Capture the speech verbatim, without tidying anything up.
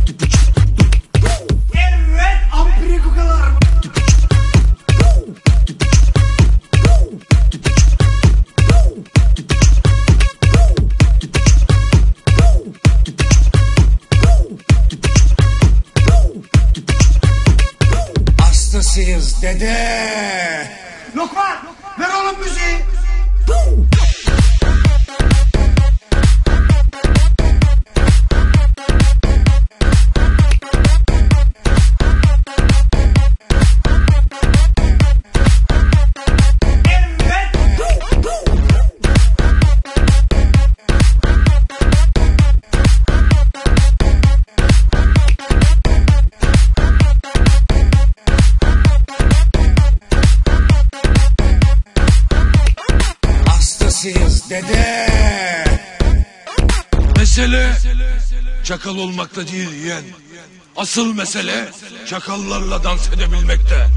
Evet, amprikukalar. Hastasıyız dede. Lokman, ver oğlum müziği. Hastasıyız dede. Mesele çakal olmakta değil yeğen. Asıl mesele çakallarla dans edebilmekte.